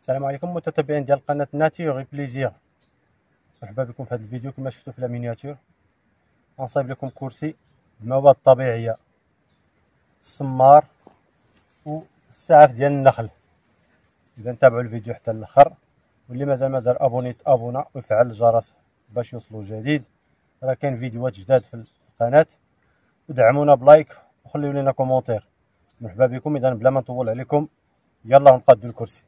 السلام عليكم متتبعين ديال قناه ناتور بليزير. مرحبا بكم في هذا الفيديو. كما شفتوا في المينياتور غنصايب لكم كرسي بمواد طبيعيه، السمار والسعف ديال النخل. اذا تابعوا الفيديو حتى الاخر، واللي مازال ما دار ابونا ويفعل الجرس باش يوصلوا جديد. راه كاين فيديوهات جداد في القناه، ودعمونا بلايك وخليوا لنا كومونتير. مرحبا بكم. اذا بلا ما نطول عليكم يلا نقادوا الكرسي.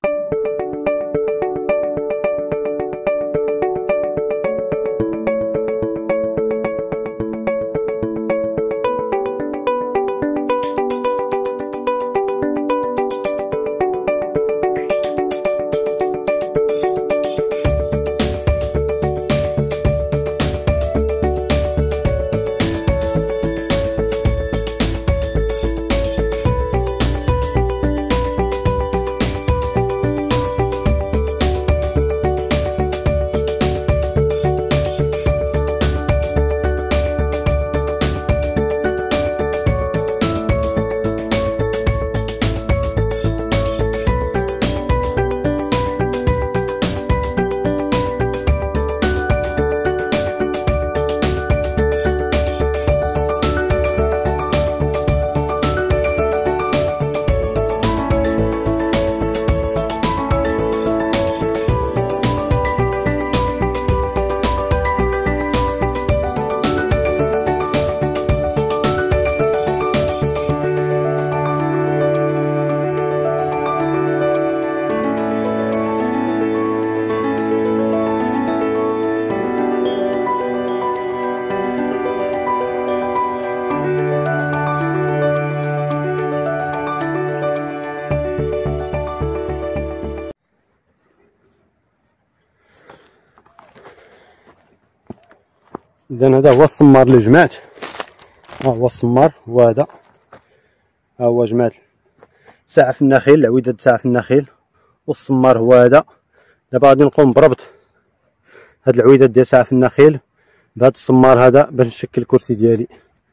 إذا هذا هو السمار اللي جمعت. ها هو السمار، وهذا ها هو جمعت سعف النخيل، العويدة سعف النخيل، والسمار هو هذا. دابا غادي نقوم بربط هاد العويدات ديال سعف النخيل بهاد السمار هذا باش نشكل الكرسي ديالي.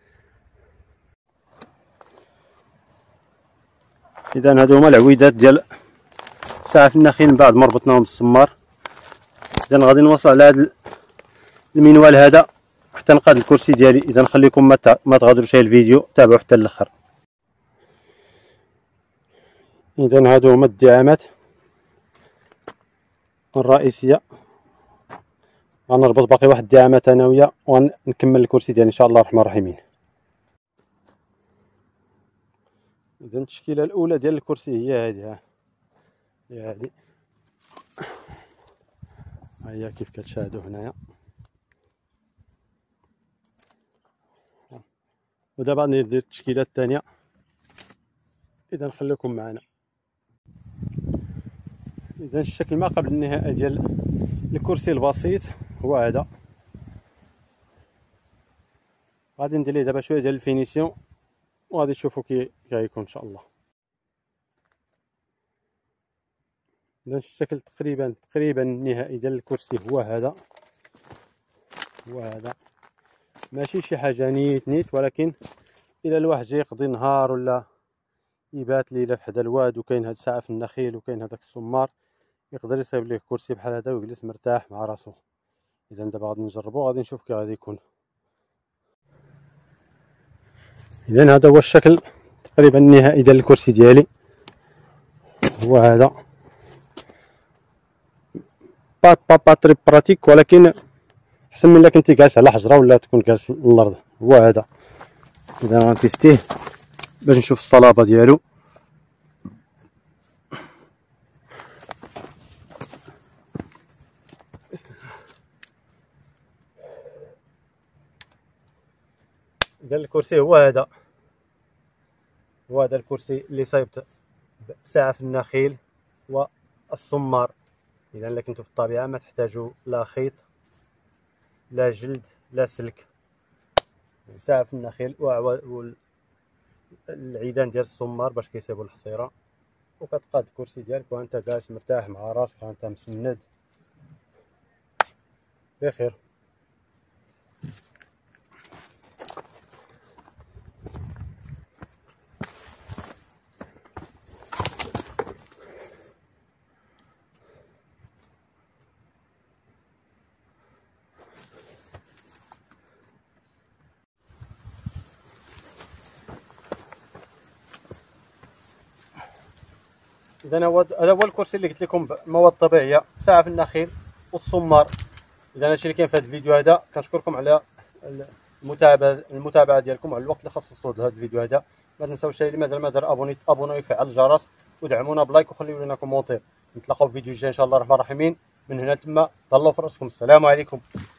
إذا هادو هما العويدات ديال سعف النخيل من بعد ما ربطناهم بالسمار. إذا غادي نوصل على هاد المنوال هذا حتى نقاد الكرسي ديالي. اذا نخليكم ما تغادروش الفيديو، تابعوا حتى الاخر. اذا هادو هما الدعامات الرئيسيه. غنربط باقي واحد الدعامه ثانويه ونكمل الكرسي ديالي ان شاء الله الرحمن الرحيم. اذا التشكيله الاولى ديال الكرسي هي هذه. هي هذه، ها هي كيف كتشاهدوا هنايا. ودابا ندير التشكيله الثانيه. اذا خليكم معنا. اذا الشكل ما قبل النهائي ديال الكرسي البسيط هو هذا. غادي ندير ليه دابا شويه ديال الفينيسيون وغادي تشوفوا كي غيكون ان شاء الله. اذا الشكل تقريبا النهائي ديال الكرسي هو هذا. ماشي شي حاجه نيت ولكن الى الواحد جاي يقضي نهار ولا يبات ليله في حدا الواد وكاين هاد سعف النخيل وكاين هذاك السمار، يقدر يصايب ليه كرسي بحال هذا ويجلس مرتاح مع راسو. اذا دابا غادي نجربو، غادي نشوف كي غادي يكون. اذا هذا هو الشكل تقريبا النهائي ديال الكرسي ديالي هو هذا. با تري براتيك، ولكن احسن من الا كنتي جالس على حجره ولا تكون جالس على الارض. هو هذا. اذا غنتيستيه باش نشوف الصلابه ديالو. اذا الكرسي هو هذا. الكرسي اللي صايبت بسعف النخيل والسمار. اذا الا كنتو في الطبيعه ما تحتاجوا لا خيط لا جلد لا سلك. سعف النخيل والعيدان ديال السمار باش كيصيبوا الحصيره، وكتقاد الكرسي ديالك وانت جالس مرتاح مع راسك، انت مسند بخير. اذا هذا هو الكرسي اللي قلت لكم مواد طبيعيه، ساعه في النخيل والصمار. اذا هادشي اللي كاين في هذا الفيديو هذا. كنشكركم على المتابعه ديالكم وعلى الوقت اللي خصصتوه لهذا الفيديو هذا. ما تنساوش اللي مازال ما دار ابوني ويفعل الجرس ودعمونا بلايك وخليو لنا كومونتير. نتلاقاو في فيديو جاي ان شاء الله الرحمن الرحيم. من هنا لتما تهلاو في راسكم. السلام عليكم.